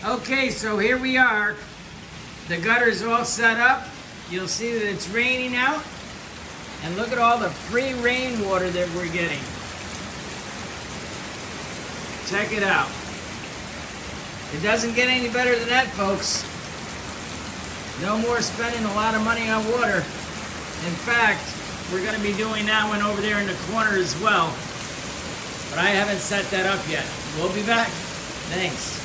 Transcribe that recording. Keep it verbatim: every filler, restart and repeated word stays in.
Okay, so here we are. The gutter's all set up. You'll see that it's raining out. And look at all the free rainwater that we're getting. Check it out. It doesn't get any better than that, folks. No more spending a lot of money on water. In fact, we're going to be doing that one over there in the corner as well. But I haven't set that up yet. We'll be back. Thanks.